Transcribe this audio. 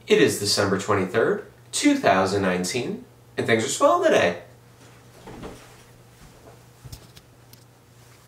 It is December 23rd, 2019, and things are swell today.